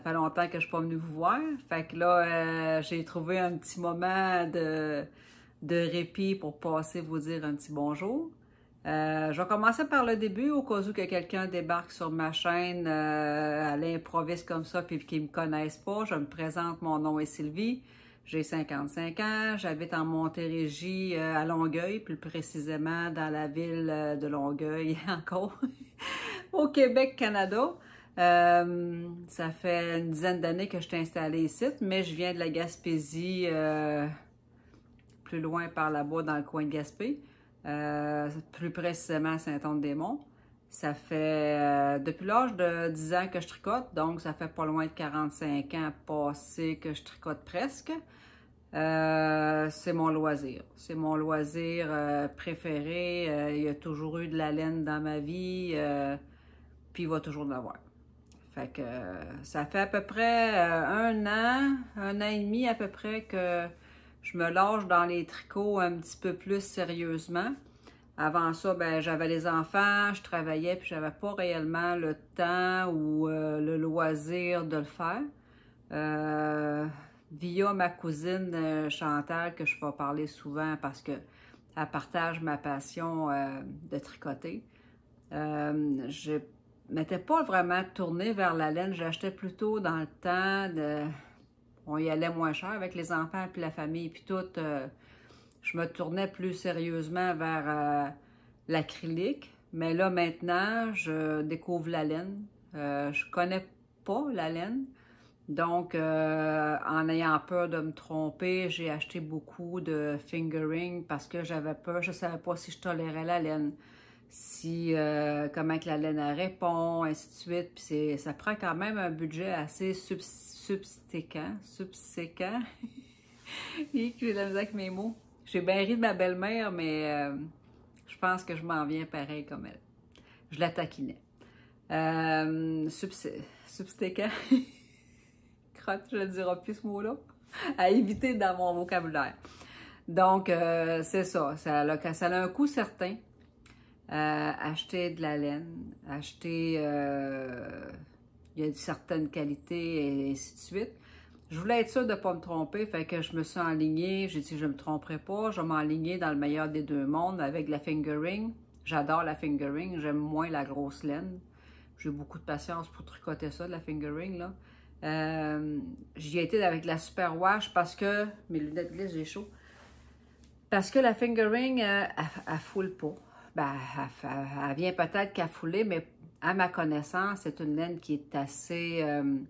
fait longtemps que je ne suis pas venue vous voir. Fait que là, j'ai trouvé un petit moment de répit pour passer vous dire un petit bonjour. Je vais commencer par le début, au cas où que quelqu'un débarque sur ma chaîne à l'improviste comme ça puis qu'ils ne me connaissent pas. Je me présente, mon nom est Sylvie, j'ai 55 ans, j'habite en Montérégie à Longueuil, plus précisément dans la ville de Longueuil encore, au Québec, Canada. Ça fait une dizaine d'années que je suis installée ici, mais je viens de la Gaspésie, plus loin par là-bas dans le coin de Gaspé. Plus précisément à Saint-Anne-des-Monts. Ça fait depuis l'âge de 10 ans que je tricote, donc ça fait pas loin de 45 ans passés que je tricote presque. C'est mon loisir. C'est mon loisir préféré. Il y a toujours eu de la laine dans ma vie, puis il va toujours en avoir. Fait que ça fait à peu près un an et demi à peu près que je me lâche dans les tricots un petit peu plus sérieusement. Avant ça, ben, j'avais les enfants, je travaillais, puis j'avais pas réellement le temps ou le loisir de le faire. Via ma cousine Chantal, que je vais parler souvent parce qu'elle partage ma passion de tricoter. Je m'étais pas vraiment tournée vers la laine, j'achetais plutôt dans le temps de... On y allait moins cher avec les enfants, puis la famille, puis tout. Je me tournais plus sérieusement vers l'acrylique. Mais là, maintenant, je découvre la laine. Je connais pas la laine. Donc, en ayant peur de me tromper, j'ai acheté beaucoup de fingering parce que j'avais peur. Je savais pas si je tolérais la laine, si comment que la laine répond, ainsi de suite. Puis ça prend quand même un budget assez subséquent. Et j'ai de la misère avec mes mots. J'ai bien ri de ma belle-mère, mais je pense que je m'en viens pareil comme elle. Je la taquinais. Subséquent. Crotte, je ne dirai plus ce mot-là. À éviter dans mon vocabulaire. Donc, c'est ça. Ça a un coût certain. Acheter de la laine, acheter... il y a certaines qualités et ainsi de suite. Je voulais être sûre de ne pas me tromper, fait que je me suis enlignée. J'ai dit, je ne me tromperai pas, je vais m'enligner dans le meilleur des deux mondes avec la fingering. J'adore la fingering, j'aime moins la grosse laine. J'ai beaucoup de patience pour tricoter ça, de la fingering, là. J'y ai été avec la superwash parce que... Mes lunettes glissent, j'ai chaud. Parce que la fingering, elle foule pas. Ben, elle vient peut-être qu'à fouler, mais à ma connaissance, c'est une laine qui est assez...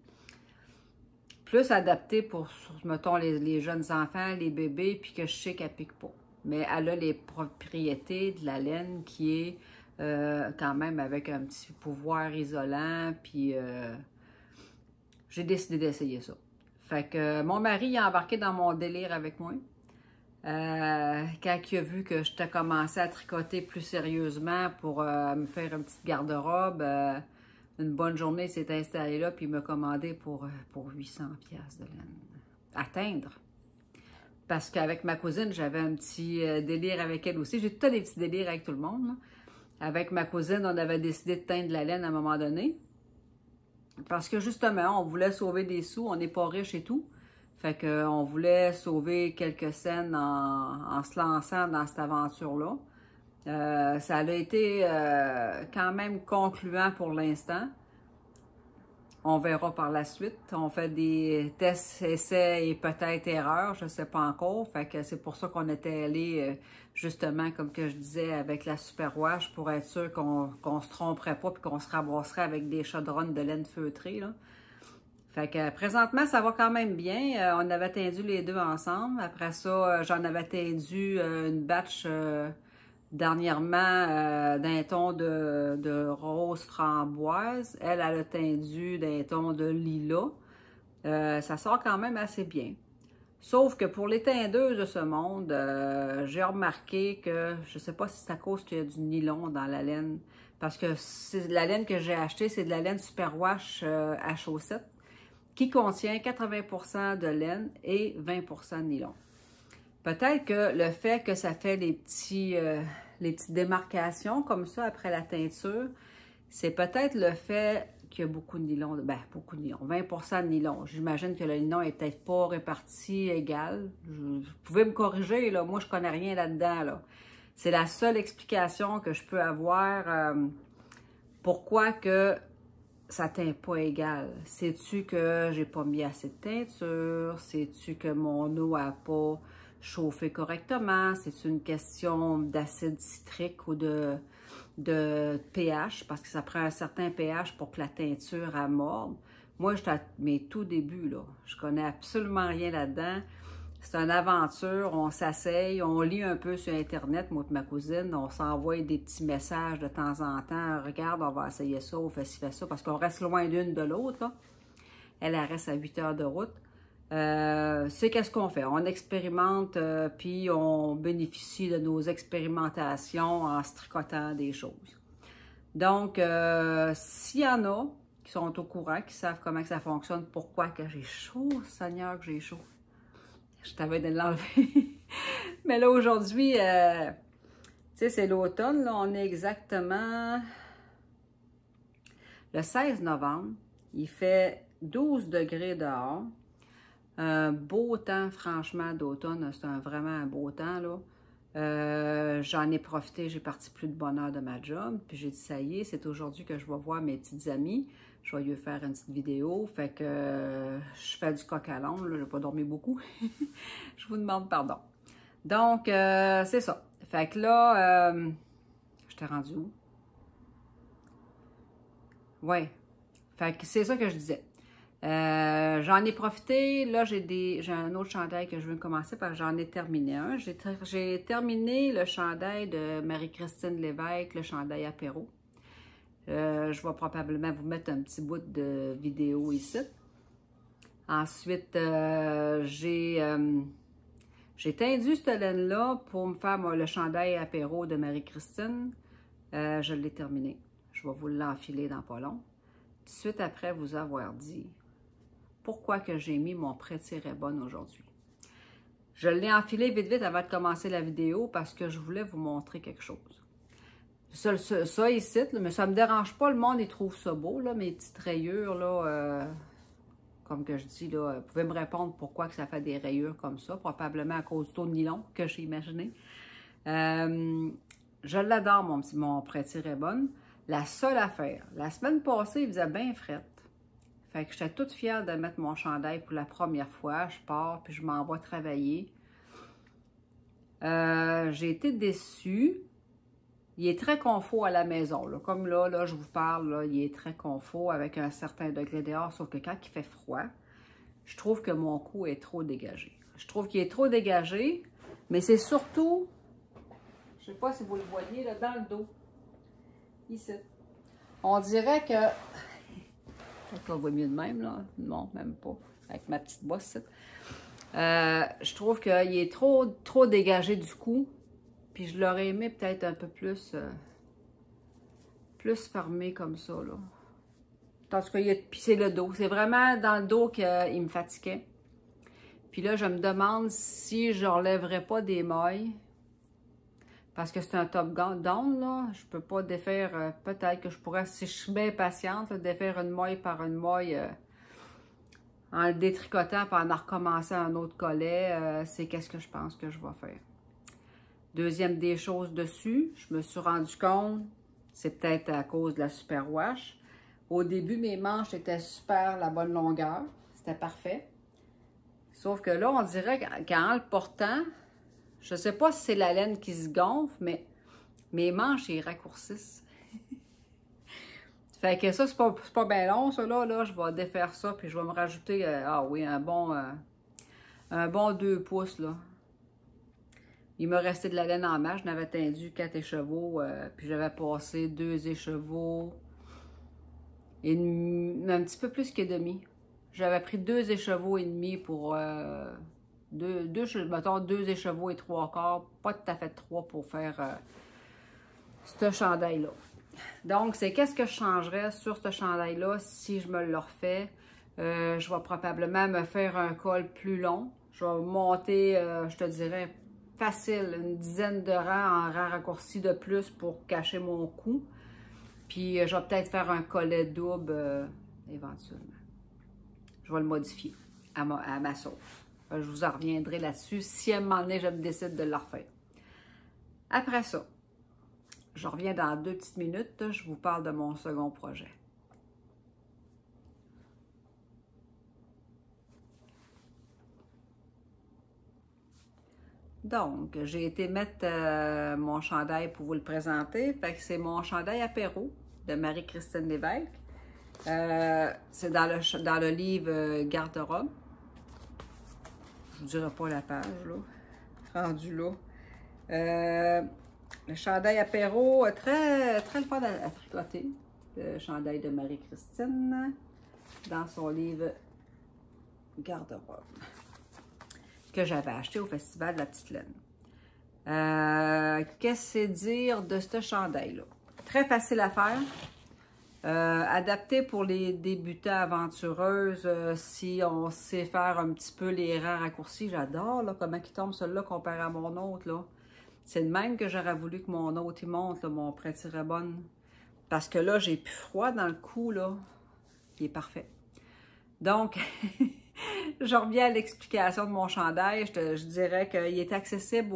plus adaptée pour, mettons, les jeunes enfants, les bébés, puis que je sais qu'elle pique pas. Mais elle a les propriétés de la laine qui est quand même avec un petit pouvoir isolant, puis j'ai décidé d'essayer ça. Fait que mon mari a embarqué dans mon délire avec moi. Quand il a vu que je t'ai commencé à tricoter plus sérieusement pour me faire une petite garde-robe, une bonne journée, il s'est installé là, puis il m'a commandé pour 800$ de laine. Atteindre. Parce qu'avec ma cousine, j'avais un petit délire avec elle aussi. J'ai tout le temps des petits délires avec tout le monde, là. Avec ma cousine, on avait décidé de teindre la laine à un moment donné. Parce que justement, on voulait sauver des sous, on n'est pas riche et tout. Fait qu'on voulait sauver quelques scènes en se lançant dans cette aventure-là. Ça a été quand même concluant pour l'instant. On verra par la suite. On fait des tests, essais et peut-être erreurs, je ne sais pas encore. Fait que c'est pour ça qu'on était allé justement, comme que je disais, avec la superwash pour être sûr qu'on ne se tromperait pas et qu'on se ramasserait avec des chaudronnes de laine feutrée, là. Fait que présentement, ça va quand même bien. On avait tendu les deux ensemble. Après ça, j'en avais tendu une batch dernièrement d'un ton de rose framboise. Elle a tendu d'un ton de lilas. Ça sort quand même assez bien. Sauf que pour les teindeuses de ce monde, j'ai remarqué que, je ne sais pas si c'est à cause qu'il y a du nylon dans la laine, parce que la laine que j'ai achetée, c'est de la laine superwash à chaussettes, qui contient 80% de laine et 20% de nylon. Peut-être que le fait que ça fait les petites démarcations comme ça après la teinture, c'est peut-être le fait qu'il y a beaucoup de nylon, ben beaucoup de nylon, 20% de nylon. J'imagine que le nylon est peut-être pas réparti égal. Vous pouvez me corriger, là, moi je connais rien là-dedans, là. C'est la seule explication que je peux avoir pourquoi que ça teint pas égal. Sais-tu que j'ai pas mis assez de teinture? Sais-tu que mon eau a pas chauffé correctement? C'est une question d'acide citrique ou de pH, parce que ça prend un certain pH pour que la teinture amorde. Moi, je suis à mes tout débuts, là. Je connais absolument rien là-dedans. C'est une aventure, on s'asseye, on lit un peu sur Internet, moi et ma cousine, on s'envoie des petits messages de temps en temps. Regarde, on va essayer ça, on fait ci, fait ça, parce qu'on reste loin l'une de l'autre, là. Elle reste à 8 heures de route. C'est qu'est-ce qu'on fait? On expérimente, puis on bénéficie de nos expérimentations en se tricotant des choses. Donc, s'il y en a qui sont au courant, qui savent comment que ça fonctionne, pourquoi que j'ai chaud, Seigneur, que j'ai chaud. Je t'avais de l'enlever. Mais là, aujourd'hui, tu sais, c'est l'automne, là, on est exactement le 16 novembre. Il fait 12 degrés dehors. Un beau temps, franchement, d'automne. C'est vraiment un beau temps, là. J'en ai profité, j'ai parti plus de bonne heure de ma job. Puis j'ai dit, ça y est, c'est aujourd'hui que je vais voir mes petites amies. Je vais lui faire une petite vidéo. Fait que je fais du coq à l'ombre. Je n'ai pas dormi beaucoup. Je vous demande pardon. Donc, c'est ça. Fait que là, je t'ai rendu où? Ouais. Fait que c'est ça que je disais. J'en ai profité. Là, j'ai un autre chandail que je veux commencer parce que j'en ai terminé un. J'ai terminé le chandail de Marie-Christine Lévesque, le chandail apéro. Je vais probablement vous mettre un petit bout de vidéo ici. Ensuite, j'ai tendu cette laine-là pour me faire le chandail apéro de Marie-Christine. Je l'ai terminé. Je vais vous l'enfiler dans pas long. Tout de suite après vous avoir dit pourquoi que j'ai mis mon Prêt-Tirer Bonne aujourd'hui. Je l'ai enfilé vite vite avant de commencer la vidéo parce que je voulais vous montrer quelque chose. Ça ici, là, mais ça ne me dérange pas, le monde, il trouve ça beau, là, mes petites rayures, là, comme que je dis, là, vous pouvez me répondre pourquoi que ça fait des rayures comme ça, probablement à cause du taux de nylon que j'ai imaginé. Je l'adore, mon Prêt-Tirer Bonne. La seule affaire, la semaine passée, il faisait bien fret. Fait que j'étais toute fière de mettre mon chandail pour la première fois. Je pars, puis je m'en vais travailler. J'ai été déçue. Il est très confort à la maison. Là. Comme là, je vous parle, là, il est très confort avec un certain degré dehors. Sauf que quand il fait froid, je trouve que mon cou est trop dégagé. Je trouve qu'il est trop dégagé, mais c'est surtout, je ne sais pas si vous le voyez, là, dans le dos. Ici. On dirait que... On voit mieux de même, là. Non, même pas. Avec ma petite bosse. Je trouve qu'il est trop dégagé du cou. Puis je l'aurais aimé peut-être un peu plus fermé comme ça, là. En tout cas, puis c'est le dos. C'est vraiment dans le dos qu'il me fatiguait. Puis là, je me demande si je n'enlèverais pas des mailles. Parce que c'est un top down, là. Je peux pas défaire, peut-être que je pourrais, si je suis bien patiente, là, défaire une maille par une maille en le détricotant puis en recommencer un autre collet. C'est qu'est-ce que je pense que je vais faire. Deuxième des choses dessus, je me suis rendu compte, c'est peut-être à cause de la super wash. Au début, mes manches étaient super la bonne longueur. C'était parfait. Sauf que là, on dirait qu'en le portant, je ne sais pas si c'est la laine qui se gonfle, mais mes manches, ils raccourcissent. Fait que ça, c'est pas bien long, ça, là. Je vais défaire ça, puis je vais me rajouter, ah oui, un bon 2 pouces, là. Il me restait de la laine en masse. Je n'avais tendu 4 écheveaux, puis j'avais passé 2 écheveaux et un petit peu plus que demi. J'avais pris 2 écheveaux et demi pour mettons 2 écheveaux et 3/4, pas tout à fait 3 pour faire ce chandail-là. Donc, c'est qu'est-ce que je changerais sur ce chandail-là si je me le refais. Je vais probablement me faire un col plus long. Je vais monter, je te dirais, facile, une dizaine de rangs en rang raccourci de plus pour cacher mon cou. Puis je vais peut-être faire un collet double éventuellement. Je vais le modifier à ma sauce. Je vous en reviendrai là-dessus si à un moment donné je me décide de le refaire. Après ça, je reviens dans 2 petites minutes. Je vous parle de mon second projet. Donc, j'ai été mettre mon chandail pour vous le présenter. Fait que c'est mon chandail apéro de Marie-Christine Lévesque. C'est dans le livre Garde-robe. Je ne vous dirai pas la page, là. Rendu là. Le chandail apéro, très, très le fun à tricoter. Le chandail de Marie-Christine dans son livre Garde-robe que j'avais acheté au Festival de la Petite Laine. Qu'est-ce que c'est dire de ce chandail-là? Très facile à faire. Adapté pour les débutants aventureuses, si on sait faire un petit peu les rangs raccourcis. J'adore comment il tombe celui-là comparé à mon autre. Là. C'est le même que j'aurais voulu que mon autre il monte, là, mon prêt-tirer-bonne. Parce que là, j'ai plus froid dans le cou, là. Il est parfait. Donc, je reviens à l'explication de mon chandail. Je dirais qu'il est accessible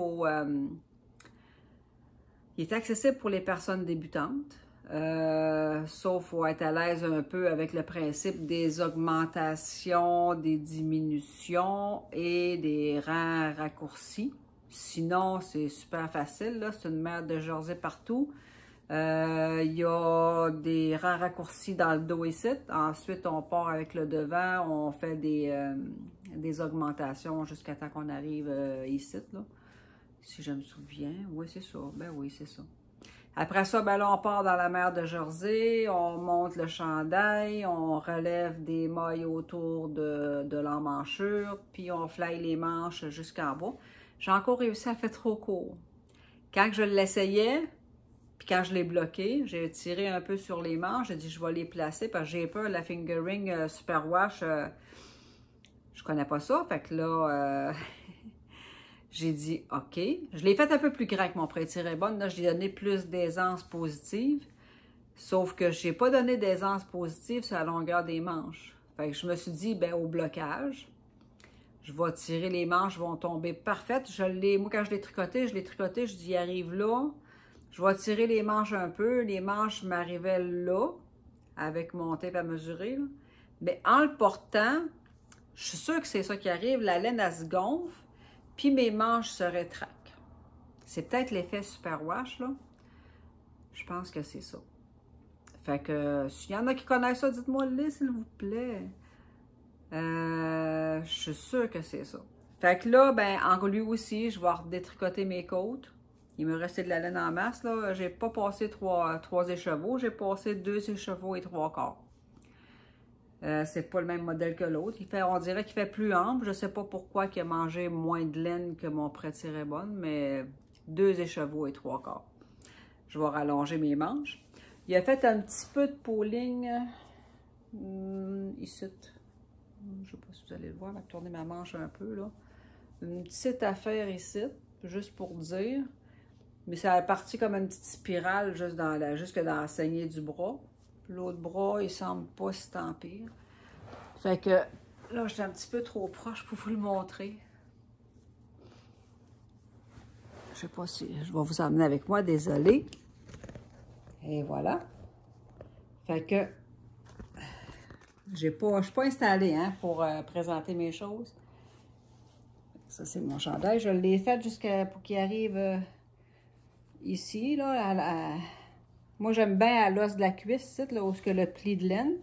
il est accessible pour les personnes débutantes. Sauf faut être à l'aise un peu avec le principe des augmentations, des diminutions et des rangs raccourcis. Sinon, c'est super facile. C'est une merde de jersey partout. Il y a des rangs raccourcis dans le dos ici. Ensuite, on part avec le devant. On fait des augmentations jusqu'à temps qu'on arrive ici. Là. Si je me souviens. Oui, c'est ça. Ben oui, c'est ça. Après ça, ben là, on part dans la mer de jersey. On monte le chandail. On relève des mailles autour de l'emmanchure. Puis, on fly les manches jusqu'en bas. J'ai encore réussi à faire trop court. Quand je l'essayais... Puis quand je l'ai bloqué, j'ai tiré un peu sur les manches. J'ai dit, je vais les placer parce que j'ai peur la fingering superwash. Je connais pas ça. Fait que là, j'ai dit, OK. Je l'ai fait un peu plus grand que mon prêt-tirer-bonne. Là, je lui ai donné plus d'aisance positive. Sauf que je n'ai pas donné d'aisance positive sur la longueur des manches. Fait que je me suis dit, ben au blocage, je vais tirer les manches, vont tomber parfaites. Moi, quand je l'ai tricoté, je dis, il arrive là. Je vais tirer les manches un peu. Les manches m'arrivaient là, avec mon tape à mesurer. Là. Mais en le portant, je suis sûre que c'est ça qui arrive. La laine, elle se gonfle, puis mes manches se rétractent. C'est peut-être l'effet superwash, là. Je pense que c'est ça. Fait que, s'il y en a qui connaissent ça, dites-moi-le, s'il vous plaît. Je suis sûre que c'est ça. Fait que là, ben, en lui aussi, je vais redétricoter mes côtes. Il me restait de la laine en masse, là. J'ai pas passé trois écheveaux, j'ai passé 2 écheveaux et 3/4. C'est pas le même modèle que l'autre. On dirait qu'il fait plus ample. Je sais pas pourquoi il a mangé moins de laine que mon prêt-tirer-bonne, mais 2 écheveaux et 3/4. Je vais rallonger mes manches. Il a fait un petit peu de pooling ici. Je sais pas si vous allez le voir, je vais tourner ma manche un peu, là. Une petite affaire ici, juste pour dire. Mais ça a parti comme une petite spirale jusque dans la saignée du bras. L'autre bras, il semble pas si tant pire. Fait que là, j'étais un petit peu trop proche pour vous le montrer. Je sais pas si je vais vous emmener avec moi, désolée. Et voilà. Fait que je suis pas installée pour présenter mes choses. Ça, c'est mon chandail. Je l'ai fait pour qu'il arrive ici, là. Moi, j'aime bien à l'os de la cuisse, ici, là, où est-ce que le pli de laine.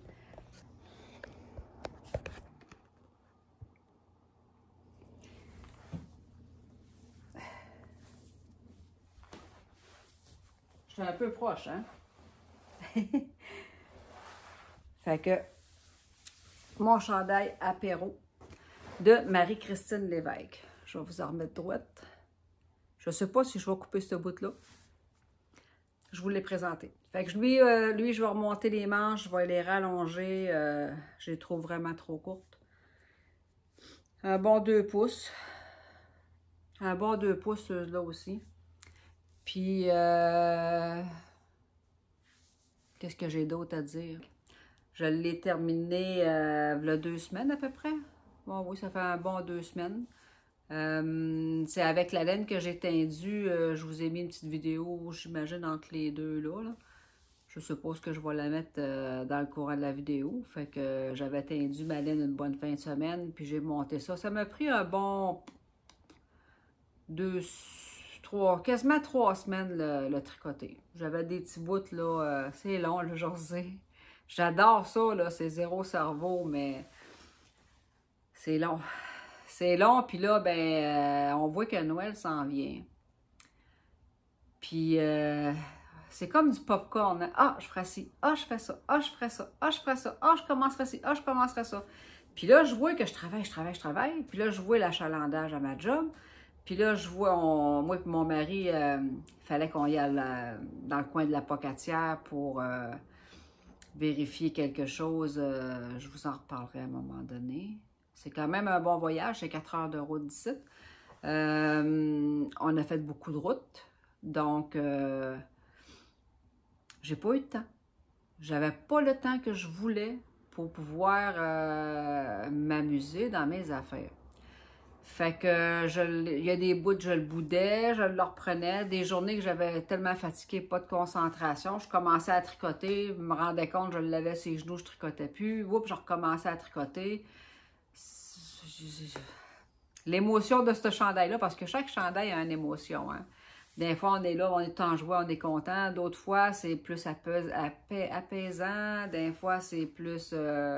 Je suis un peu proche, hein? Fait que mon chandail apéro de Marie-Christine Lévesque. Je vais vous en remettre droite. Je ne sais pas si je vais couper ce bout-là. Je vous l'ai présenté. Fait que lui, je vais remonter les manches, je vais les rallonger. Je les trouve vraiment trop courtes. Un bon 2 pouces. Un bon 2 pouces là aussi. Puis, Qu'est-ce que j'ai d'autre à dire? Je l'ai terminé il y a 2 semaines à peu près. Bon, oui, ça fait un bon 2 semaines. C'est avec la laine que j'ai teindu. Je vous ai mis une petite vidéo, j'imagine, entre les deux là. Je suppose que je vais la mettre dans le courant de la vidéo. Fait que j'avais tendu ma laine une bonne fin de semaine, puis j'ai monté ça. Ça m'a pris un bon quasiment 3 semaines le tricoter. J'avais des petits bouts là, c'est long le jersey. J'adore ça, là, c'est zéro cerveau, mais c'est long. C'est long, puis là, ben, on voit que Noël s'en vient. Puis, c'est comme du popcorn. Ah, je ferai ci. Ah, je fais ça. Ah, je ferai ça. Ah, je ferai ça. Ah, je commencerai ci. Ah, je commencerai ça. Puis là, je vois que je travaille. Puis là, je vois l'achalandage à ma job. Puis là, je vois, moi et mon mari, il fallait qu'on y aille dans le coin de la Pocatière pour vérifier quelque chose. Je vous en reparlerai à un moment donné. C'est quand même un bon voyage. C'est 4 heures de route d'ici. On a fait beaucoup de routes. Donc, j'ai pas eu de temps. J'avais pas le temps que je voulais pour pouvoir m'amuser dans mes affaires. Fait que il y a des bouts, je le boudais, je le reprenais. Des journées que j'avais tellement fatigué, pas de concentration, je commençais à tricoter, je me rendais compte, je le levais ses genoux, je tricotais plus. Oups, je recommençais à tricoter. L'émotion de ce chandail-là, parce que chaque chandail a une émotion, hein. Des fois, on est là, on est en joie, on est content. D'autres fois, c'est plus apaisant. Des fois, c'est plus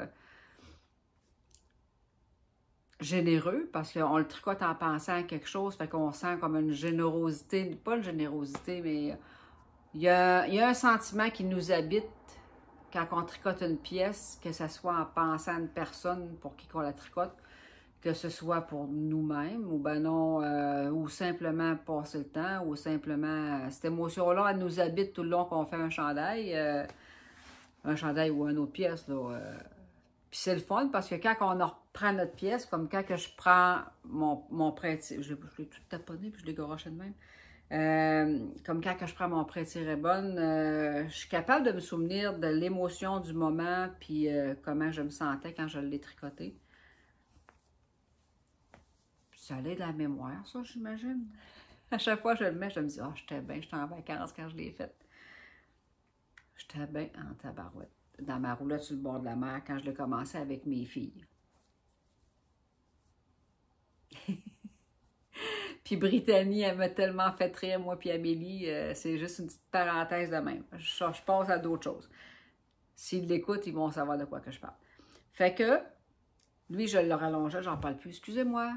généreux, parce qu'on le tricote en pensant à quelque chose, fait qu'on sent comme une générosité, pas une générosité, mais il y a un sentiment qui nous habite quand on tricote une pièce, que ce soit en pensant à une personne pour qui on la tricote, que ce soit pour nous-mêmes, ou ben non, ou simplement passer le temps, ou simplement, cette émotion-là, elle nous habite tout le long qu'on fait un chandail ou une autre pièce, là. Puis c'est le fun, parce que quand on reprend notre pièce, comme quand que je prends mon prêt-tirer, je l'ai tout taponné, puis je l'ai garoché de même, comme quand que je prends mon prêt-tirer-bonne, je suis capable de me souvenir de l'émotion du moment, puis comment je me sentais quand je l'ai tricoté. Ça allait de la mémoire, ça, j'imagine. À chaque fois que je le mets, je me dis, ah, j'étais en vacances quand je l'ai fait. J'étais bien en tabarouette. Dans ma roulotte sur le bord de la mer, quand je l'ai commencé avec mes filles. Puis Brittany, elle m'a tellement fait rire, moi puis Amélie, c'est juste une petite parenthèse de même. Je passe à d'autres choses. S'ils l'écoutent, ils vont savoir de quoi que je parle. Fait que, lui, je le rallongeais, j'en parle plus. Excusez-moi.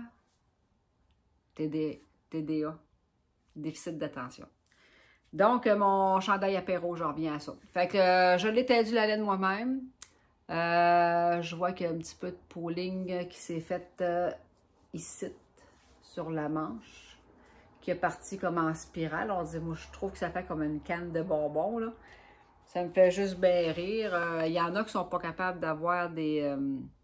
TDA, déficit d'attention. Donc, mon chandail apéro, je reviens à ça. Fait que je l'ai tendu la laine moi-même. Je vois qu'il y a un petit peu de pooling qui s'est fait ici, sur la manche, qui est parti comme en spirale. On dit, moi, je trouve que ça fait comme une canne de bonbons, là. Ça me fait juste bien rire. Il y en a qui sont pas capables d'avoir des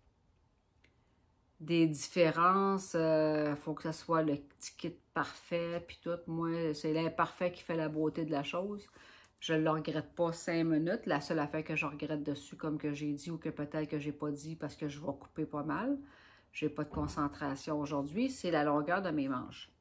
différences. Faut que ce soit le petit kit parfait, puis tout. Moi, c'est l'imparfait qui fait la beauté de la chose. Je ne le regrette pas 5 minutes. La seule affaire que je regrette dessus, comme que j'ai dit, ou que peut-être que j'ai pas dit parce que je vais couper pas mal, j'ai pas de concentration aujourd'hui, c'est la longueur de mes manches.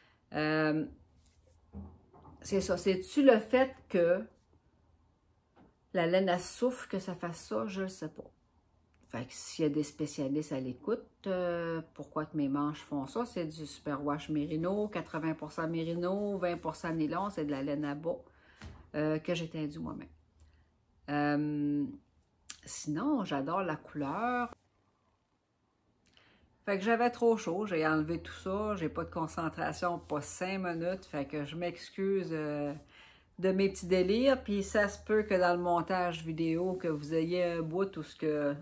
C'est ça. C'est-tu le fait que la laine elle souffre que ça fasse ça? Je ne sais pas. Fait que s'il y a des spécialistes à l'écoute, pourquoi que mes manches font ça? C'est du superwash mérino, 80% mérino, 20% nylon, c'est de la laine à bas que j'ai tendue moi-même. Sinon, j'adore la couleur. Fait que j'avais trop chaud, j'ai enlevé tout ça, j'ai pas de concentration, pas 5 minutes, fait que je m'excuse de mes petits délires, puis ça se peut que dans le montage vidéo, que vous ayez un bout tout ce que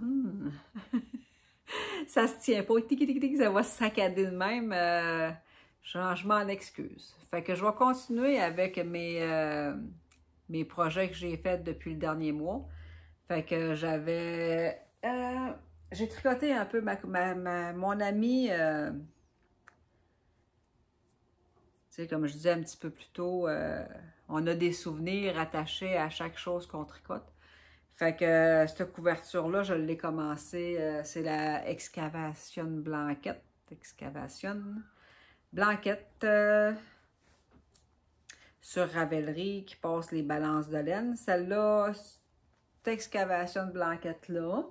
ça se tient pas, tic, tic, tic, ça va se saccader de même, je m'en excuse. Fait que je vais continuer avec mes projets que j'ai faits depuis le dernier mois. Fait que j'ai tricoté un peu mon ami, tu sais, comme je disais un petit peu plus tôt, on a des souvenirs attachés à chaque chose qu'on tricote. Fait que cette couverture-là, je l'ai commencé, c'est la Excavation Blanquette. Excavation Blanquette sur Ravelry qui passe les balances de laine. Celle-là, cette Excavation Blanquette-là,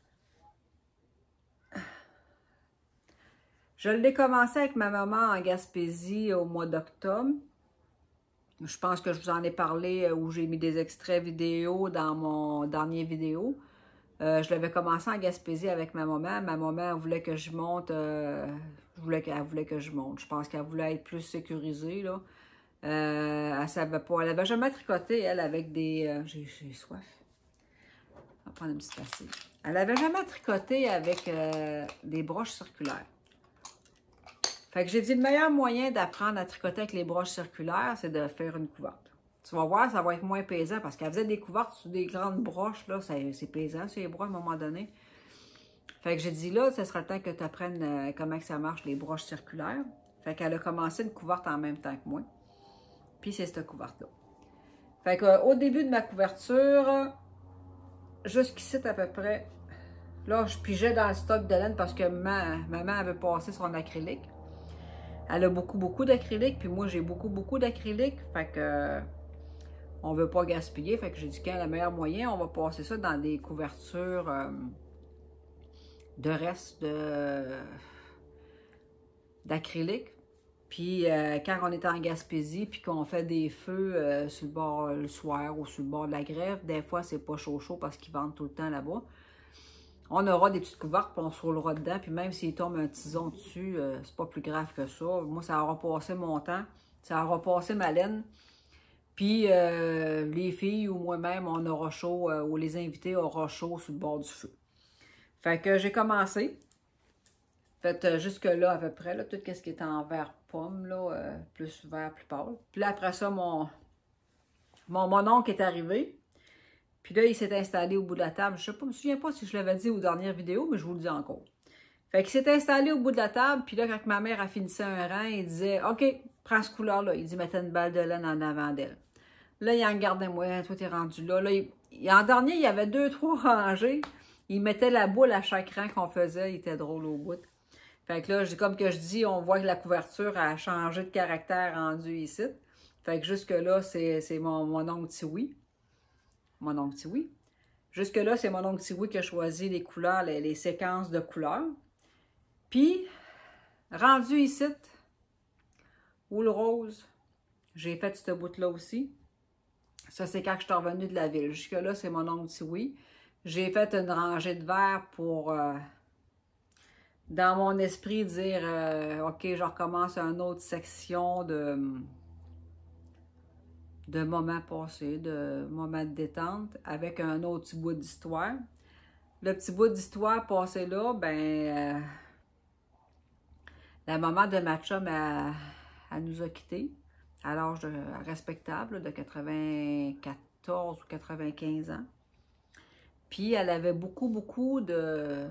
je l'ai commencé avec ma maman en Gaspésie au mois d'octobre. Je pense que je vous en ai parlé où j'ai mis des extraits vidéo dans mon dernier vidéo. Je l'avais commencé en Gaspésie avec ma maman. Ma maman voulait que je monte. Elle voulait que je monte. Je pense qu'elle voulait être plus sécurisée, là. Elle savait pas. Elle avait jamais tricoté, elle, avec des... j'ai soif. On va prendre une petite tasse. Elle avait jamais tricoté avec des broches circulaires. Fait que j'ai dit, le meilleur moyen d'apprendre à tricoter avec les broches circulaires, c'est de faire une couverte. Tu vas voir, ça va être moins pesant parce qu'elle faisait des couvertes sur des grandes broches, là, c'est pesant sur les bras à un moment donné. Fait que j'ai dit, là, ce sera le temps que tu apprennes comment que ça marche, les broches circulaires. Fait qu'elle a commencé une couverte en même temps que moi. Puis c'est cette couverte-là. Fait que au début de ma couverture, jusqu'ici à peu près, là, je pigeais dans le stock de laine parce que maman avait passé son acrylique. Elle a beaucoup d'acrylique, puis moi, j'ai beaucoup d'acrylique. Fait que on veut pas gaspiller. Fait que j'ai dit, quand le meilleur moyen, on va passer ça dans des couvertures de reste d'acrylique. Puis quand on est en Gaspésie, puis qu'on fait des feux sur le bord le soir ou sur le bord de la grève, des fois, c'est pas chaud parce qu'ils vendent tout le temps là-bas. On aura des petites couvertes, puis on se roulera dedans, puis même s'il tombe un tison dessus, c'est pas plus grave que ça. Moi, ça aura passé mon temps, ça aura passé ma laine. Puis les filles ou moi-même, on aura chaud, ou les invités auront chaud sur le bord du feu. Fait que j'ai commencé. Fait jusque-là, à peu près, là, tout ce qui est en vert pomme, là, plus vert, plus pâle. Puis là, après ça, mon oncle est arrivé. Puis là, il s'est installé au bout de la table. Je me souviens pas si je l'avais dit aux dernières vidéos, mais je vous le dis encore. Fait qu'il s'est installé au bout de la table. Puis là, quand ma mère a finissé un rang, il disait, OK, prends ce couleur-là. Il dit, mettez une balle de laine en avant d'elle. Là, il en gardait moi, toi, t'es rendu là. Là, en dernier, il y avait 2-3 rangées. Il mettait la boule à chaque rang qu'on faisait. Il était drôle au bout. Fait que là, comme que je dis, on voit que la couverture a changé de caractère rendu ici. Fait que jusque-là, c'est mon oncle Tiwi. Mon oncle Tiwi. Jusque-là, c'est mon oncle Tiwi qui a choisi les couleurs, les séquences de couleurs. Puis, rendu ici, ou le rose, j'ai fait cette bout-là aussi. Ça, c'est quand je suis revenue de la ville. Jusque-là, c'est mon oncle Tiwi. J'ai fait une rangée de verre pour, dans mon esprit, dire, OK, je recommence une autre section de moments passés, de moments de détente, avec un autre petit bout d'histoire. Le petit bout d'histoire passé là, ben, la maman de ma chum, elle nous a quittés à l'âge respectable de 94 ou 95 ans. Puis, elle avait beaucoup de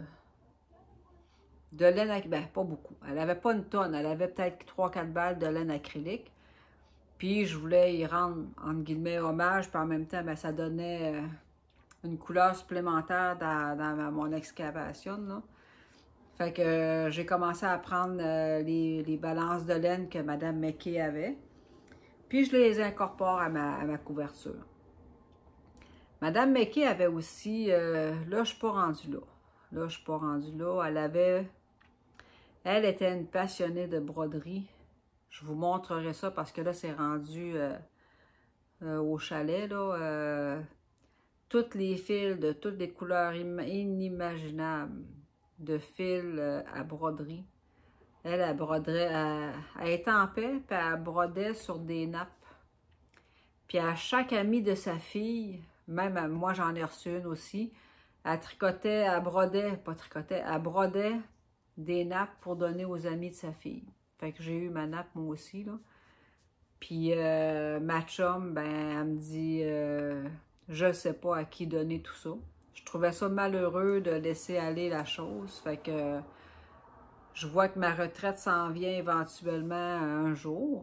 laine, ben pas beaucoup. Elle avait pas une tonne, elle avait peut-être 3-4 balles de laine acrylique. Puis, je voulais y rendre, entre guillemets, hommage, puis en même temps, ben, ça donnait une couleur supplémentaire dans mon excavation, là. Fait que j'ai commencé à prendre les balances de laine que Mme McKay avait. Puis, je les incorpore à ma couverture. Mme McKay avait aussi, là, je ne suis pas rendue là. Là, je ne suis pas rendue là. Elle était une passionnée de broderie. Je vous montrerai ça parce que là, c'est rendu au chalet, là. Toutes les fils de toutes les couleurs inimaginables de fils à broderie. Elle broderait, elle était en paix, puis elle brodait sur des nappes. Puis à chaque amie de sa fille, même moi j'en ai reçu une aussi, elle tricotait, elle brodait, pas tricotait, elle brodait des nappes pour donner aux amis de sa fille. Fait que j'ai eu ma nappe moi aussi, là. Puis ma chum, ben, elle me dit, je sais pas à qui donner tout ça. Je trouvais ça malheureux de laisser aller la chose. Fait que je vois que ma retraite s'en vient éventuellement un jour,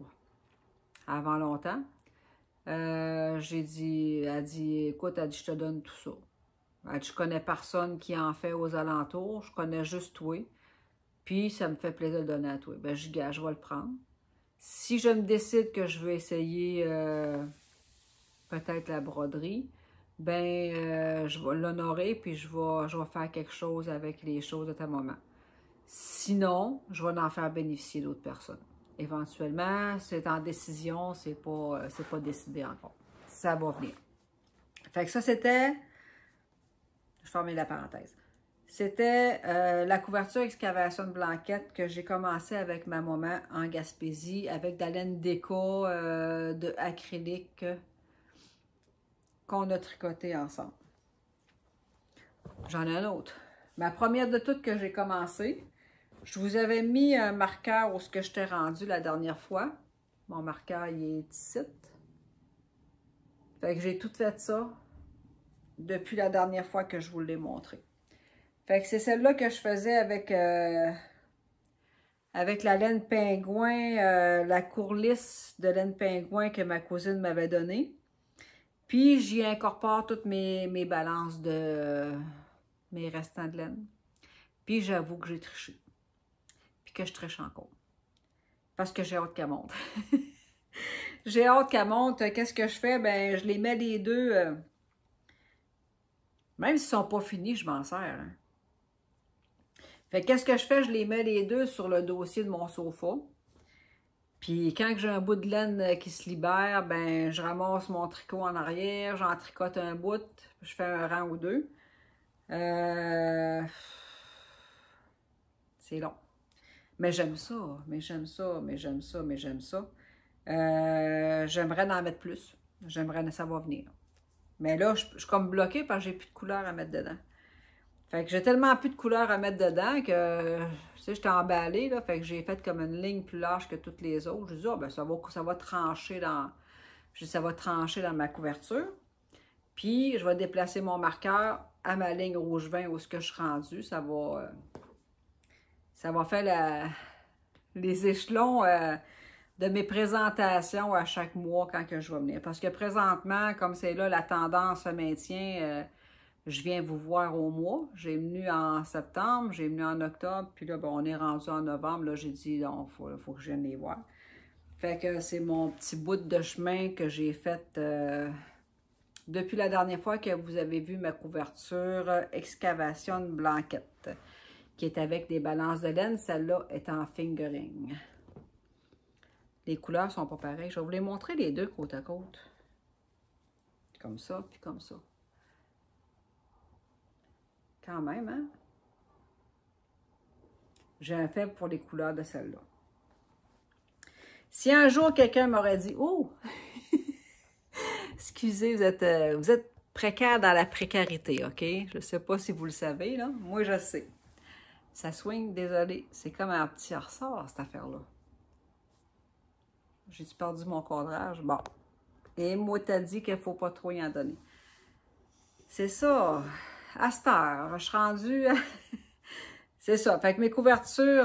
avant longtemps. Elle dit, écoute, elle dit, je te donne tout ça. Elle dit, je connais personne qui en fait aux alentours, je connais juste toi. Puis, ça me fait plaisir de le donner à toi. Ben, je gage, je vais le prendre. Si je me décide que je veux essayer peut-être la broderie, ben, je vais l'honorer, puis je vais faire quelque chose avec les choses de ta maman. Sinon, je vais en faire bénéficier d'autres personnes. Éventuellement, c'est en décision, c'est pas décidé encore. Ça va venir. Fait que ça, c'était... Je ferme la parenthèse. C'était la couverture excavation de blanquette que j'ai commencé avec ma maman en Gaspésie avec de la laine déco de acrylique qu'on a tricoté ensemble. J'en ai un autre. Ma première de toutes que j'ai commencé, je vous avais mis un marqueur où ce que je t'ai rendu la dernière fois. Mon marqueur, il est ici. Fait que j'ai tout fait ça depuis la dernière fois que je vous l'ai montré. Fait que c'est celle-là que je faisais avec la laine pingouin, la courlisse de laine pingouin que ma cousine m'avait donnée. Puis j'y incorpore toutes mes balances de mes restants de laine. Puis j'avoue que j'ai triché. Puis que je triche encore. Parce que j'ai hâte qu'elle monte. J'ai hâte qu'elle monte. Qu'est-ce que je fais? Ben, je les mets les deux. Même s'ils ne sont pas finis, je m'en sers. Hein. Fait qu'est-ce que je fais? Je les mets les deux sur le dossier de mon sofa. Puis quand j'ai un bout de laine qui se libère, ben je ramasse mon tricot en arrière, j'en tricote un bout, je fais un rang ou deux. C'est long. Mais j'aime ça, mais j'aime ça, mais j'aime ça, mais j'aime ça. J'aimerais en mettre plus. J'aimerais ça va venir. Mais là, je suis comme bloquée parce que j'ai plus de couleur à mettre dedans. Fait que j'ai tellement plus de couleurs à mettre dedans que, tu sais, j'étais emballée, là. Fait que j'ai fait comme une ligne plus large que toutes les autres. Je dis, ah, ben, ça va trancher dans, ça va trancher dans ma couverture. Puis, je vais déplacer mon marqueur à ma ligne rouge vin où ce que je suis rendue. Ça va faire les échelons de mes présentations à chaque mois quand que je vais venir. Parce que présentement, comme c'est là, la tendance se maintient... je viens vous voir au mois. J'ai venu en septembre, j'ai venu en octobre, puis là, ben, on est rendu en novembre. Là, j'ai dit, non, faut que je vienne les voir. Fait que c'est mon petit bout de chemin que j'ai fait depuis la dernière fois que vous avez vu ma couverture excavation de blanquette, qui est avec des balances de laine. Celle-là est en fingering. Les couleurs sont pas pareilles. Je vais vous les montrer les deux côte à côte. Comme ça, puis comme ça. Quand même, hein? J'ai un faible pour les couleurs de celle-là. Si un jour quelqu'un m'aurait dit « Oh! Excusez, vous êtes précaire dans la précarité, OK? » Je ne sais pas si vous le savez, là. Moi, je sais. Ça swing, désolé. C'est comme un petit ressort, cette affaire-là. J'ai-tu perdu mon cadrage? Bon. Et moi, t'as dit qu'il ne faut pas trop y en donner. C'est ça. À cette heure, je suis rendue... C'est ça. Fait que mes couvertures...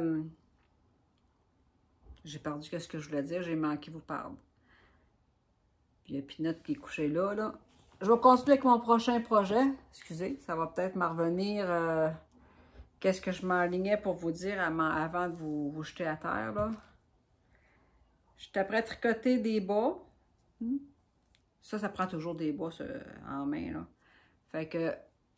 J'ai perdu ce que je voulais dire. J'ai manqué vous parler. Puis il y a Pinot qui est couché là, là. Je vais continuer avec mon prochain projet. Excusez, ça va peut-être me revenir... Qu'est-ce que je m'enlignais pour vous dire avant de vous jeter à terre, là. Je suis après tricoter des bas. Ça prend toujours des bas en main, là. Fait que...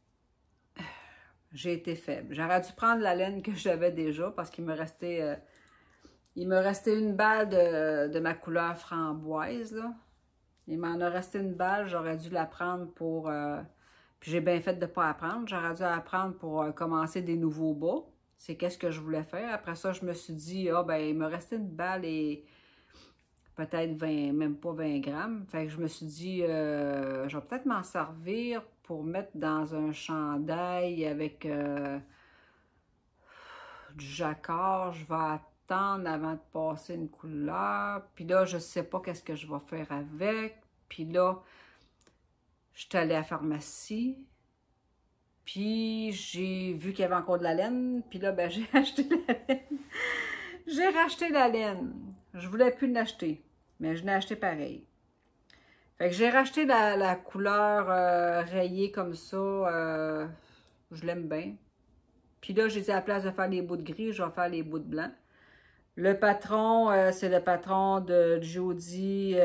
J'ai été faible. J'aurais dû prendre la laine que j'avais déjà parce qu'il me restait une balle de ma couleur framboise, là. Il m'en a resté une balle, j'aurais dû la prendre pour... puis j'ai bien fait de ne pas apprendre. J'aurais dû apprendre pour commencer des nouveaux bas. C'est qu'est-ce que je voulais faire. Après ça, je me suis dit, ah ben il me restait une balle et peut-être même pas 20 grammes. Fait que je me suis dit, je vais peut-être m'en servir pour mettre dans un chandail avec du jacquard. Je vais attendre avant de passer une couleur. Puis là, je sais pas qu'est-ce que je vais faire avec. Puis là, je suis allée à la pharmacie. Puis j'ai vu qu'il y avait encore de la laine. Puis là, ben j'ai acheté la laine. J'ai racheté la laine. Je voulais plus l'acheter. Mais je l'ai acheté pareil. Fait que j'ai racheté la couleur rayée comme ça. Je l'aime bien. Puis là, j'ai dit à la place de faire les bouts de gris, je vais faire les bouts de blanc. Le patron, c'est le patron de Jody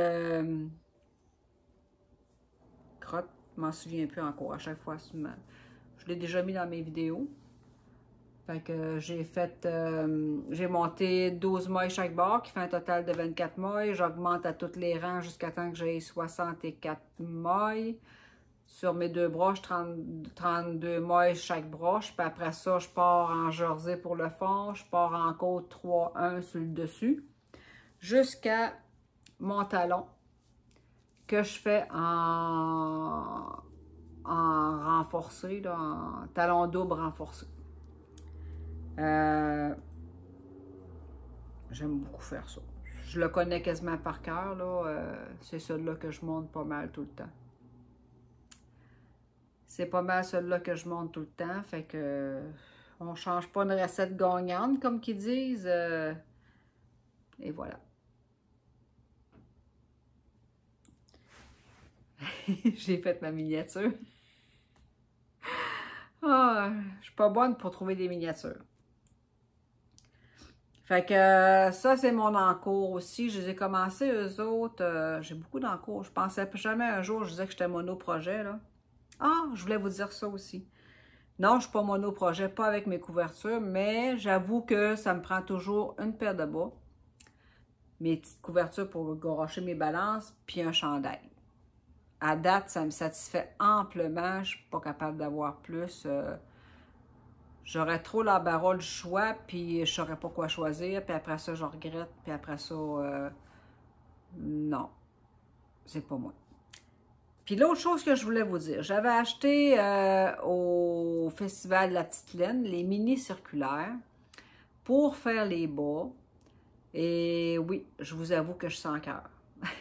Crotte. Je m'en souviens plus encore. À chaque fois, je l'ai déjà mis dans mes vidéos. Fait que j'ai monté 12 mailles chaque bord, qui fait un total de 24 mailles. J'augmente à tous les rangs jusqu'à temps que j'ai 64 mailles. Sur mes deux broches, 32 mailles chaque broche. Puis après ça, je pars en jersey pour le fond. Je pars en côte 3-1 sur le dessus. Jusqu'à mon talon que je fais en renforcé, là, en talon double renforcé. J'aime beaucoup faire ça. Je le connais quasiment par cœur, là. C'est celui-là que je monte pas mal tout le temps. C'est pas mal celui-là que je monte tout le temps. Fait que on change pas une recette gagnante, comme qu'ils disent. Et voilà. J'ai fait ma miniature. Ah, je suis pas bonne pour trouver des miniatures. Fait que ça, c'est mon encours aussi. Je les ai commencés, eux autres. J'ai beaucoup d'encours. Je pensais jamais un jour, je disais que j'étais monoprojet, là. Ah, je voulais vous dire ça aussi. Non, je ne suis pas monoprojet, pas avec mes couvertures, mais j'avoue que ça me prend toujours une paire de bas, mes petites couvertures pour garocher mes balances, puis un chandail. À date, ça me satisfait amplement. Je ne suis pas capable d'avoir plus. J'aurais trop l'embarras du choix, puis je ne saurais pas quoi choisir, puis après ça, je regrette, puis après ça, non, c'est pas moi. Puis l'autre chose que je voulais vous dire, j'avais acheté au Festival de la Petite Laine les mini circulaires pour faire les bas. Et oui, je vous avoue que je suis sans cœur.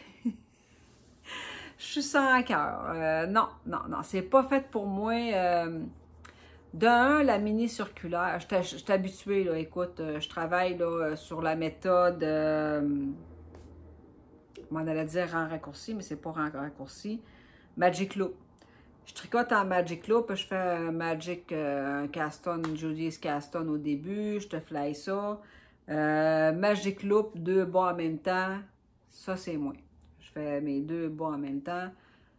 Je suis sans cœur. Non, c'est pas fait pour moi. D'un, la mini circulaire, je suis habituée, là, écoute, je travaille là, sur la méthode, on allait dire en raccourci, mais c'est pas en raccourci, Magic Loop. Je tricote en Magic Loop, je fais un Magic Caston, Jody's Caston au début, je te fly ça. Magic Loop, 2 bas en même temps, ça c'est moi. Je fais mes 2 bas en même temps.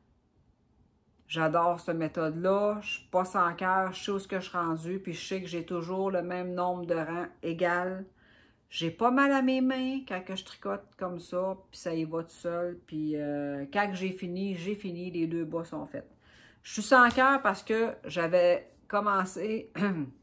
J'adore cette méthode-là. Je suis pas sans cœur, je sais où ce que je suis rendue, puis je sais que j'ai toujours le même nombre de rangs égal. J'ai pas mal à mes mains quand que je tricote comme ça, puis ça y va tout seul. Puis quand j'ai fini, les 2 bas sont faits. Je suis sans cœur parce que j'avais commencé...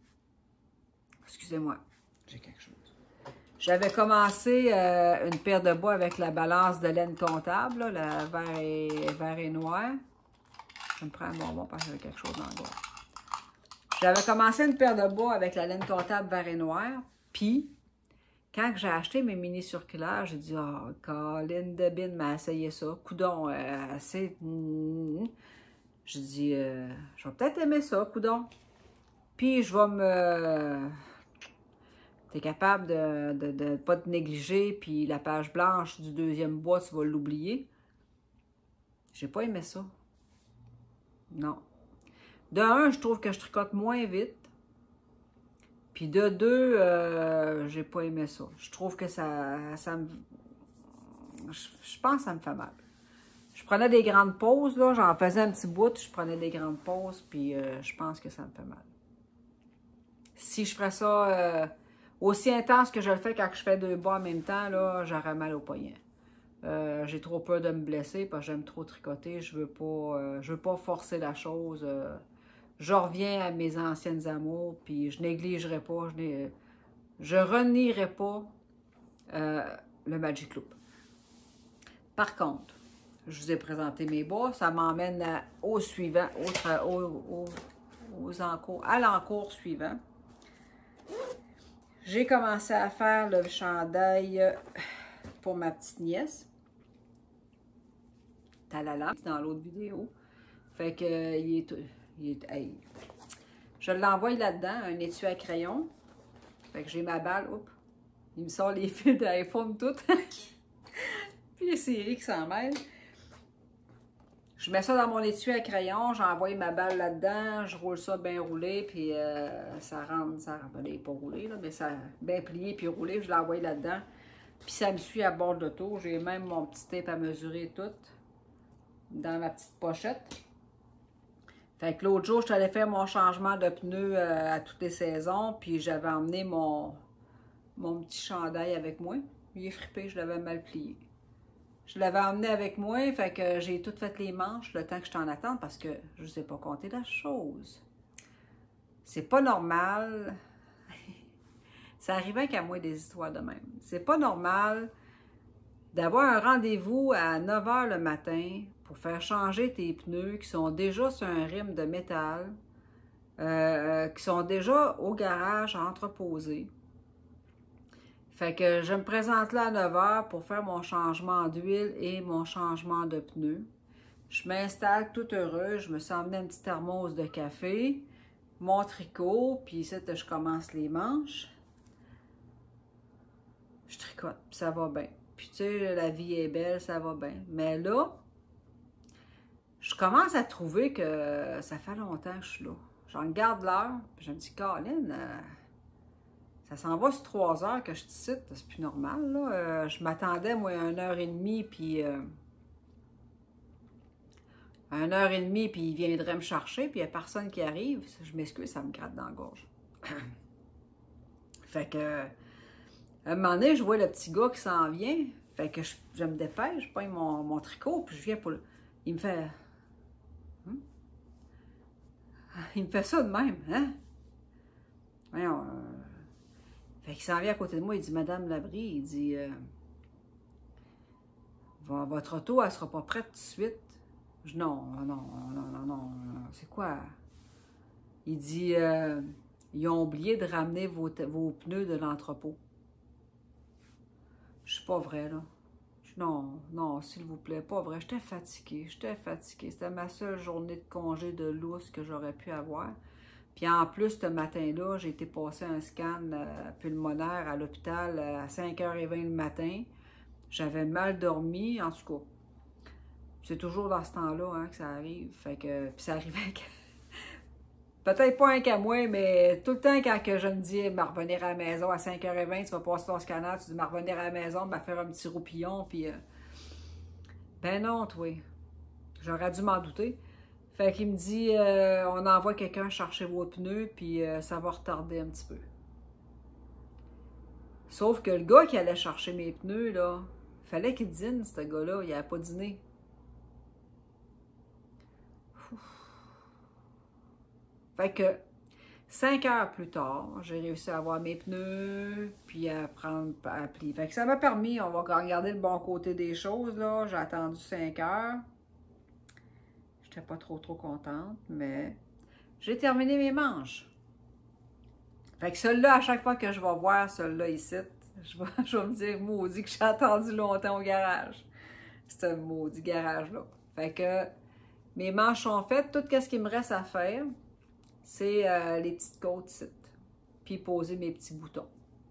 Excusez-moi, j'ai quelque chose. J'avais commencé une paire de bas avec la balance de laine comptable, là, la vert et noir. Je me prends un bonbon parce que j'avais quelque chose dans le gorge. J'avais commencé une paire de bas avec la laine comptable vert et noir, puis... Quand j'ai acheté mes mini circulaires, j'ai dit, oh, Colin Debine m'a essayé ça. Coudon, assez. J'ai dit, je vais peut-être aimer ça, coudon. Puis je vais me. T'es capable de pas te négliger, puis la page blanche du deuxième bois, tu vas l'oublier. J'ai pas aimé ça. Non. De un, je trouve que je tricote moins vite. Puis de 2, j'ai pas aimé ça. Je trouve que ça me... Je pense que ça me fait mal. Je prenais des grandes pauses, là. J'en faisais un petit bout, je prenais des grandes pauses, puis je pense que ça me fait mal. Si je ferais ça aussi intense que je le fais quand je fais 2 bas en même temps, là, j'aurais mal au poignet. J'ai trop peur de me blesser parce que j'aime trop tricoter. Je veux pas forcer la chose. Je reviens à mes anciennes amours, puis je négligerai pas, je renierai pas le Magic Loop. Par contre, je vous ai présenté mes bas, ça m'emmène au suivant, à l'encours suivant. J'ai commencé à faire le chandail pour ma petite nièce. Talala, dans l'autre vidéo. Fait que hey. Je l'envoie là-dedans, un étui à crayon. Fait que j'ai ma balle, oups. Il me sort les fils d'iPhone toutes. Puis les séries qui s'en mêlent. Je mets ça dans mon étui à crayon, j'envoie ma balle là-dedans, je roule ça bien roulé, puis ça rentre, ben, il n'est pas roulé, là, mais ça bien plié puis roulé, je l'envoie là-dedans. Puis ça me suit à bord de l'auto. J'ai même mon petit tape à mesurer tout dans ma petite pochette. Fait que l'autre jour, je suis allée faire mon changement de pneus à toutes les saisons, puis j'avais emmené mon petit chandail avec moi. Il est frippé, je l'avais mal plié. Je l'avais emmené avec moi, fait que j'ai tout fait les manches le temps que je t'en attende parce que je ne sais pas compter la chose. C'est pas normal. Ça arrivait qu'à moi des histoires de même. C'est pas normal d'avoir un rendez-vous à 9 h le matin pour faire changer tes pneus qui sont déjà sur un rime de métal, qui sont déjà au garage entreposés. Fait que je me présente là à 9 h pour faire mon changement d'huile et mon changement de pneus. Je m'installe tout heureux, je me suis emmené une petite thermos de café, mon tricot, puis ici, je commence les manches. Je tricote, puis ça va bien. Puis tu sais, la vie est belle, ça va bien. Mais là, je commence à trouver que ça fait longtemps que je suis là. Je regarde l'heure, puis je me dis, Caroline, ça s'en va sur 3 heures que je te cite, c'est plus normal, là. Je m'attendais, moi, à 1h30, puis... 1h30, puis il viendrait me chercher, puis il n'y a personne qui arrive. Je m'excuse, ça me gratte dans la gorge. Fait que... À un moment donné, je vois le petit gars qui s'en vient. Fait que je me dépêche, je prends mon tricot, puis je viens pour... Il me fait... Il me fait ça de même, hein? Voyons... Fait qu'il s'en vient à côté de moi, il dit, Madame Labrie, il dit... Votre auto, elle sera pas prête tout de suite. Je dis, non, c'est quoi? Il dit, ils ont oublié de ramener vos pneus de l'entrepôt. Je suis pas vrai, là. Non, s'il vous plaît, pas vrai. J'étais fatiguée. C'était ma seule journée de congé de lousse que j'aurais pu avoir. Puis en plus, ce matin-là, j'ai été passer un scan pulmonaire à l'hôpital à 5h20 le matin. J'avais mal dormi, en tout cas. C'est toujours dans ce temps-là hein, que ça arrive. Fait que, puis ça arrivait que... Peut-être pas un qu'à moi, mais tout le temps quand que je me dis me revenir à la maison à 5h20, tu vas passer ton scanner, tu dis me revenir à la maison, me faire un petit roupillon, puis... Ben non, toi. J'aurais dû m'en douter. Fait qu'il me dit, on envoie quelqu'un chercher vos pneus, puis ça va retarder un petit peu. Sauf que le gars qui allait chercher mes pneus, là, fallait qu'il dîne, ce gars-là. Il n'avait pas dîné. Fait que 5 heures plus tard, j'ai réussi à avoir mes pneus, puis à plier. Fait que ça m'a permis, on va regarder le bon côté des choses, là. J'ai attendu 5 heures. J'étais pas trop contente, mais j'ai terminé mes manches. Fait que celui-là, à chaque fois que je vais voir celui-là ici, je vais me dire, maudit que j'ai attendu longtemps au garage. C'est un maudit garage-là. Fait que mes manches sont faites. Tout ce qu'il me reste à faire, c'est les petites côtes ici. Puis poser mes petits boutons.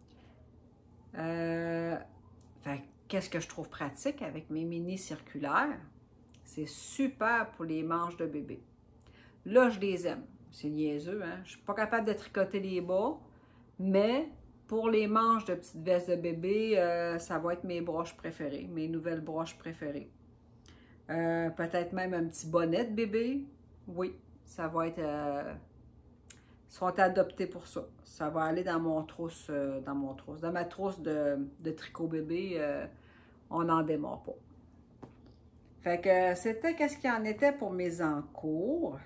Fait qu'est-ce que je trouve pratique avec mes mini circulaires? C'est super pour les manches de bébé. Là, je les aime. C'est niaiseux, hein? Je suis pas capable de tricoter les bas, mais pour les manches de petite veste de bébé, ça va être mes broches préférées, mes nouvelles broches préférées. Peut-être même un petit bonnet de bébé. Oui, ça va être... Ils sont adoptés pour ça. Ça va aller dans mon trousse, dans ma trousse de tricot bébé, on n'en démarre pas. Fait que c'était qu'est-ce qu'il y en était pour mes encours.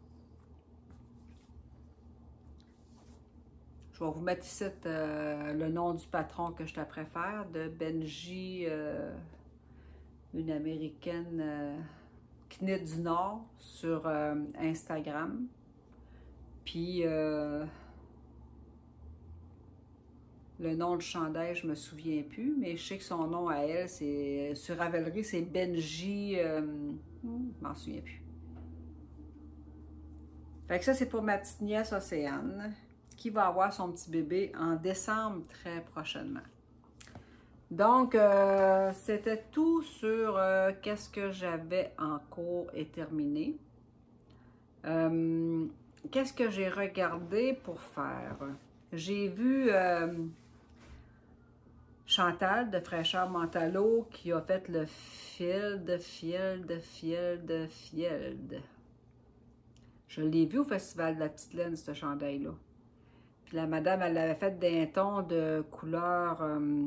Je vais vous mettre ici le nom du patron que je te préfère, de Benji, une américaine Knit du Nord sur Instagram. Puis le nom du chandail, je me souviens plus, mais je sais que son nom à elle, c'est sur Ravelry, c'est Benji, je m'en souviens plus. Fait que ça, c'est pour ma petite nièce Océane, qui va avoir son petit bébé en décembre très prochainement. Donc, c'était tout sur qu'est-ce que j'avais en cours et terminé. Qu'est-ce que j'ai regardé pour faire? J'ai vu Chantal de Fraîcheur Mentalo qui a fait le Field. Je l'ai vu au Festival de la Petite Laine, ce chandail-là. Puis la madame, elle l'avait fait d'un ton de couleur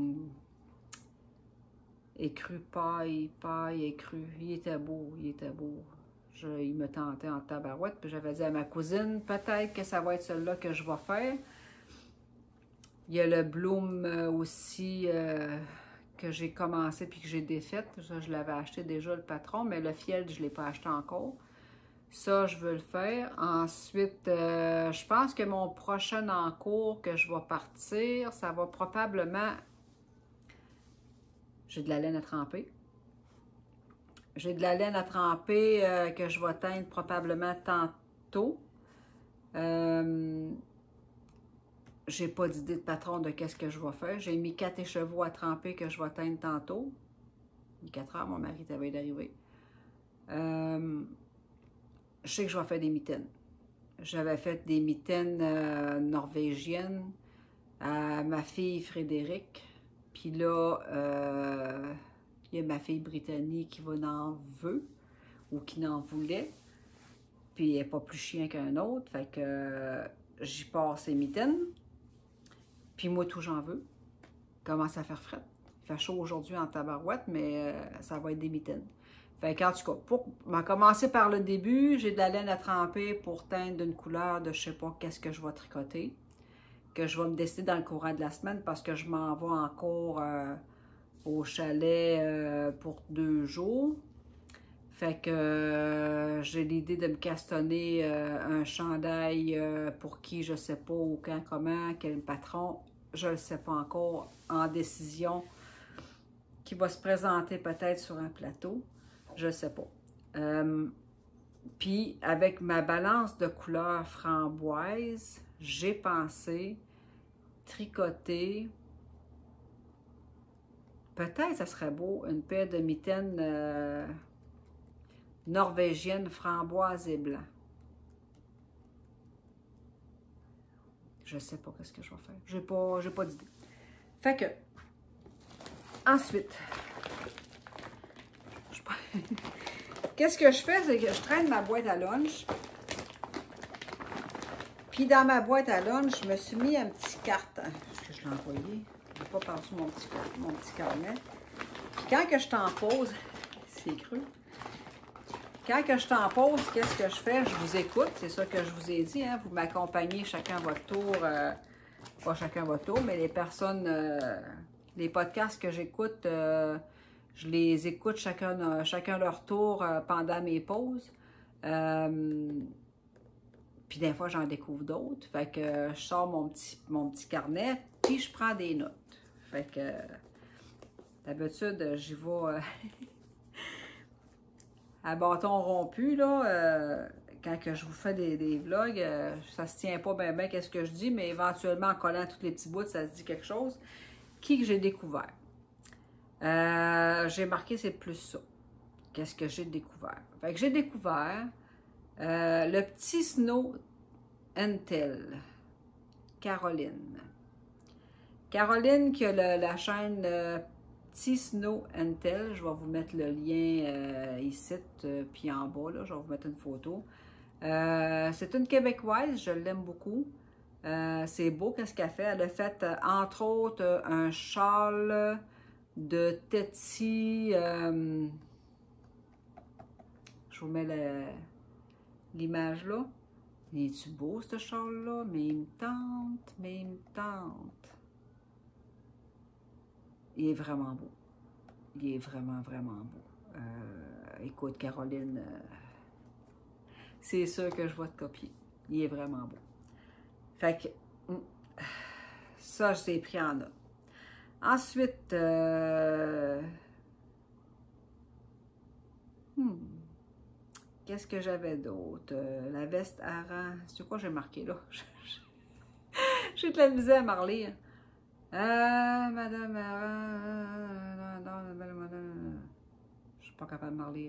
écru, paille, écru. Il était beau, il était beau. Il me tentait en tabarouette, puis j'avais dit à ma cousine, peut-être que ça va être celui-là que je vais faire. Il y a le Bloom aussi que j'ai commencé puis que j'ai défait. Ça, je l'avais acheté déjà, le patron, mais le Field, je ne l'ai pas acheté encore. Ça, je veux le faire. Ensuite, je pense que mon prochain en cours que je vais partir, ça va probablement... J'ai de la laine à tremper. J'ai de la laine à tremper que je vais teindre probablement tantôt. J'ai pas d'idée de patron de qu'est-ce que je vais faire. J'ai mis 4 écheveaux à tremper que je vais teindre tantôt. Il est 4 heures, mon mari t'avait d'arriver. Je sais que je vais faire des mitaines. J'avais fait des mitaines norvégiennes à ma fille Frédéric. Puis là, il y a ma fille Brittany qui en veut ou qui n'en voulait. Puis elle n'est pas plus chien qu'un autre. Fait que j'y passe ses mitaines. Puis moi, tout j'en veux. Commence à faire fret. Il fait chaud aujourd'hui en tabarouette, mais ça va être des mitaines. Fait qu'en tout cas, pour commencer par le début, j'ai de la laine à tremper pour teindre d'une couleur de je sais pas qu'est-ce que je vais tricoter. Que je vais me décider dans le courant de la semaine parce que je m'en vais en cours au chalet pour 2 jours. Fait que j'ai l'idée de me castonner un chandail pour qui je sais pas, ou quand, comment, quel patron, je ne sais pas encore, en décision, qui va se présenter peut-être sur un plateau, je ne sais pas. Puis avec ma balance de couleur framboise, j'ai pensé tricoter, peut-être ça serait beau, une paire de mitaines norvégienne, framboise et blanc. Je sais pas qu'est-ce que je vais faire. J'ai pas d'idée. Fait que, ensuite, qu'est-ce que je fais, c'est que je traîne ma boîte à lunch. Puis dans ma boîte à lunch, je me suis mis un petit carton. Est-ce que je l'ai envoyé? Je n'ai pas par-dessus mon petit carnet. Puis quand que je t'en pose, c'est cru. Quand que je t'en pose, qu'est-ce que je fais? Je vous écoute, c'est ça que je vous ai dit, hein? Vous m'accompagnez chacun à votre tour, pas chacun à votre tour, mais les personnes, les podcasts que j'écoute, je les écoute chacun leur tour pendant mes pauses. Puis des fois, j'en découvre d'autres. Fait que je sors mon petit carnet, puis je prends des notes. Fait que d'habitude, j'y vais... à bâton rompu, là, quand que je vous fais des vlogs, ça se tient pas bien qu'est-ce que je dis, mais éventuellement, en collant tous les petits bouts, ça se dit quelque chose. Qui que j'ai découvert? J'ai marqué, c'est plus ça. Qu'est-ce que j'ai découvert? Fait que j'ai découvert le petit Snow Untel, Caroline. Caroline qui a la chaîne... Petit Snow Untel, je vais vous mettre le lien ici, puis en bas, là, je vais vous mettre une photo. C'est une Québécoise, je l'aime beaucoup. C'est beau qu'est-ce qu'elle fait. Elle a fait, entre autres, un châle de Tetty. Je vous mets l'image là. Il est-tu beau, ce châle-là? Mais il me tente. Il est vraiment beau. Il est vraiment, vraiment beau. Écoute, Caroline, c'est sûr que je vais te copier. Il est vraiment beau. Fait que, ça, je l'ai pris en note. Ensuite, qu'est-ce que j'avais d'autre? La veste Aran. C'est quoi j'ai marqué là? J'ai de la misère à m'en relire. Madame... je suis pas capable de parler.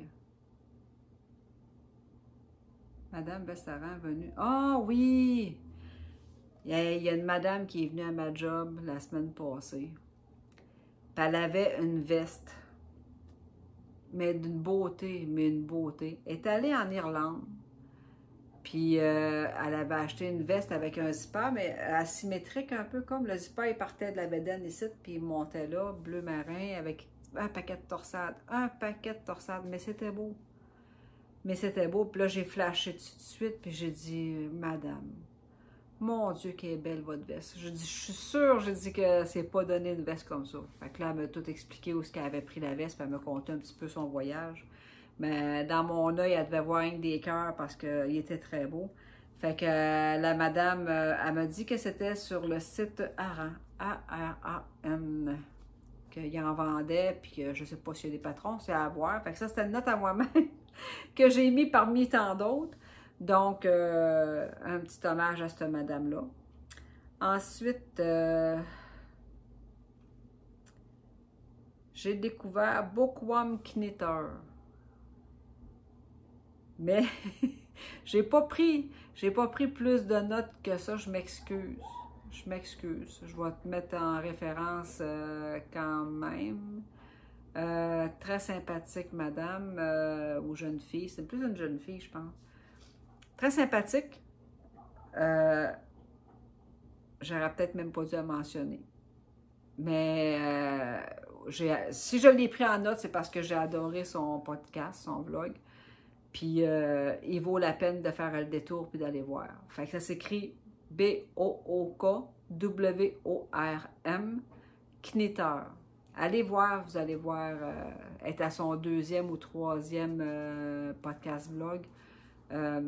Madame Bestaran venue. Ah oui! Il y a une madame qui est venue à ma job la semaine passée. Puis elle avait une veste. Mais d'une beauté, mais une beauté. Elle est allée en Irlande. Puis elle avait acheté une veste avec un zipper, mais asymétrique un peu comme le zipper, il partait de la bedaine ici, puis il montait là, bleu marin, avec un paquet de torsades. Un paquet de torsades, mais c'était beau. Mais c'était beau. Puis là, j'ai flashé tout de suite, puis j'ai dit, Madame, mon Dieu, qu'elle est belle votre veste. Je dis, je suis sûre, j'ai dit que c'est pas donné une veste comme ça. Fait que là, elle m'a tout expliqué où est-ce qu'elle avait pris la veste, puis elle m'a conté un petit peu son voyage. Mais dans mon œil, elle devait voir un des cœurs parce qu'il était très beau. Fait que la madame, elle m'a dit que c'était sur le site Aran, A-R-A-N, qu'il en vendait, puis que je sais pas s'il y a des patrons, c'est à voir. Fait que ça, c'était une note à moi-même que j'ai mis parmi tant d'autres. Donc, un petit hommage à cette madame-là. Ensuite, j'ai découvert Bookworm Knitter. Mais j'ai pas pris plus de notes que ça, je m'excuse. Je m'excuse. Je vais te mettre en référence quand même. Très sympathique, madame, ou jeune fille. C'est plus une jeune fille, je pense. Très sympathique. J'aurais peut-être même pas dû la mentionner. Mais si je l'ai pris en note, c'est parce que j'ai adoré son podcast, son vlog. Puis il vaut la peine de faire le détour puis d'aller voir. Fait que ça s'écrit B-O-O-K-W-O-R-M Knitter. Allez voir, vous allez voir, être à son 2e ou 3e podcast vlog. Elle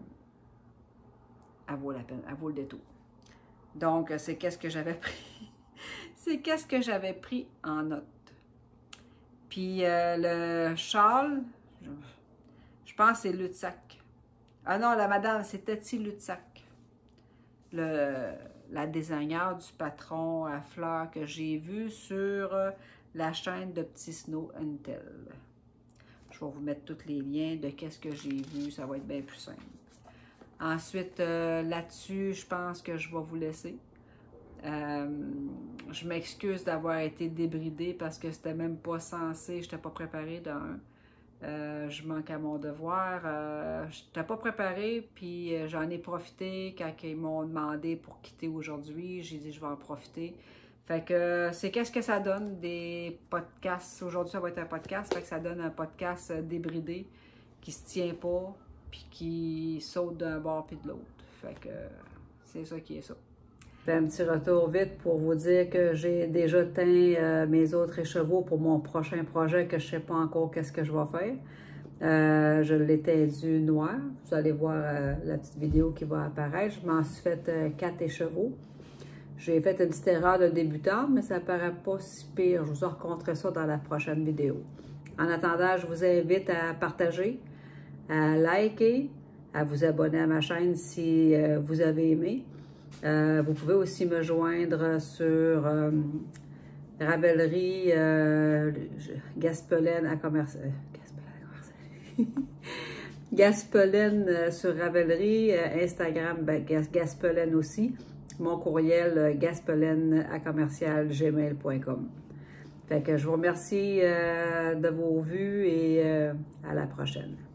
vaut la peine, elle vaut le détour. Donc, c'est qu'est-ce que j'avais pris. C'est qu'est-ce que j'avais pris en note. Puis le châle, je pense que c'est Lutsac. Ah non, la madame, c'est Tati Lutsac. La designer du patron à fleurs que j'ai vu sur la chaîne de Petit Snow Untel. Je vais vous mettre tous les liens de qu'est-ce que j'ai vu. Ça va être bien plus simple. Ensuite, là-dessus, je pense que je vais vous laisser. Je m'excuse d'avoir été débridée parce que c'était même pas censé, je n'étais pas préparée d'un. Je manque à mon devoir. Je n'étais pas préparée, puis j'en ai profité quand ils m'ont demandé pour quitter aujourd'hui. J'ai dit je vais en profiter. Fait que c'est qu'est-ce que ça donne des podcasts. Aujourd'hui, ça va être un podcast. Fait que ça donne un podcast débridé qui se tient pas, puis qui saute d'un bord puis de l'autre. Fait que c'est ça qui est ça. Je fais un petit retour vite pour vous dire que j'ai déjà teint mes autres écheveaux pour mon prochain projet que je ne sais pas encore qu'est-ce que je vais faire. Je l'ai tendu noir. Vous allez voir la petite vidéo qui va apparaître. Je m'en suis fait 4 écheveaux. J'ai fait une petite erreur de débutante, mais ça ne paraît pas si pire. Je vous raconterai ça dans la prochaine vidéo. En attendant, je vous invite à partager, à liker, à vous abonner à ma chaîne si vous avez aimé. Vous pouvez aussi me joindre sur Ravellerie Gaspelaine à commercial. Gaspelaine sur Ravellerie, Instagram Gaspelaine aussi. Mon courriel gaspelaine@commercialgmail.com. Fait que je vous remercie de vos vues et à la prochaine.